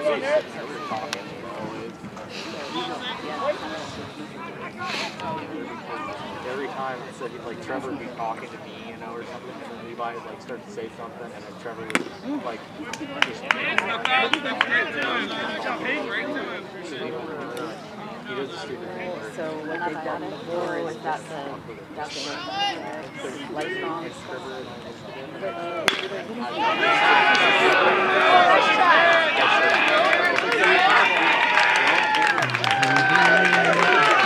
Every time it said like Trevor would be talking to me, or something, and then Levi would like start to say something, and then Trevor would like just he does the student thing. So what they've done before is that's the lifelong